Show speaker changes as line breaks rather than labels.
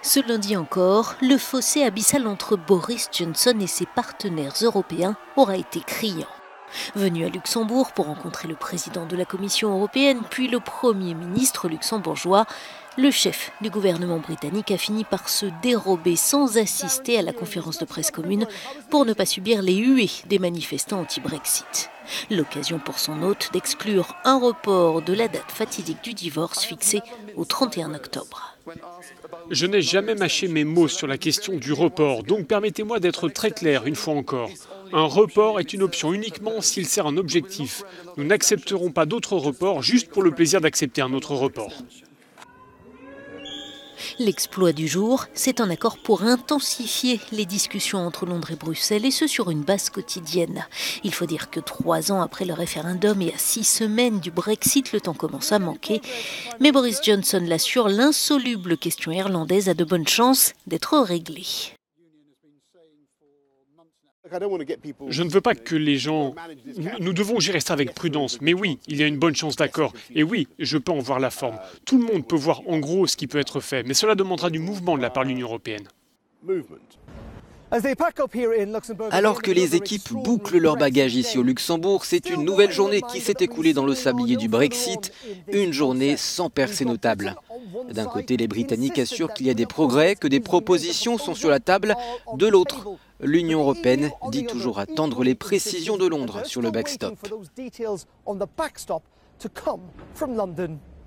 Ce lundi encore, le fossé abyssal entre Boris Johnson et ses partenaires européens aura été criant. Venu à Luxembourg pour rencontrer le président de la Commission européenne, puis le Premier ministre luxembourgeois, le chef du gouvernement britannique a fini par se dérober sans assister à la conférence de presse commune pour ne pas subir les huées des manifestants anti-Brexit. L'occasion pour son hôte d'exclure un report de la date fatidique du divorce fixée au 31 octobre.
Je n'ai jamais mâché mes mots sur la question du report, donc permettez-moi d'être très clair une fois encore. Un report est une option uniquement s'il sert un objectif. Nous n'accepterons pas d'autres reports juste pour le plaisir d'accepter un autre report.
L'exploit du jour, c'est un accord pour intensifier les discussions entre Londres et Bruxelles, et ce sur une base quotidienne. Il faut dire que 3 ans après le référendum et à 6 semaines du Brexit, le temps commence à manquer. Mais Boris Johnson l'assure, l'insoluble question irlandaise a de bonnes chances d'être réglée.
Je ne veux pas que les gens... Nous devons gérer ça avec prudence. Mais oui, il y a une bonne chance d'accord. Et oui, je peux en voir la forme. Tout le monde peut voir en gros ce qui peut être fait. Mais cela demandera du mouvement de la part de l'Union européenne.
Alors que les équipes bouclent leurs bagages ici au Luxembourg, c'est une nouvelle journée qui s'est écoulée dans le sablier du Brexit, une journée sans percée notable. D'un côté, les Britanniques assurent qu'il y a des progrès, que des propositions sont sur la table. De l'autre, l'Union européenne dit toujours attendre les précisions de Londres sur le backstop.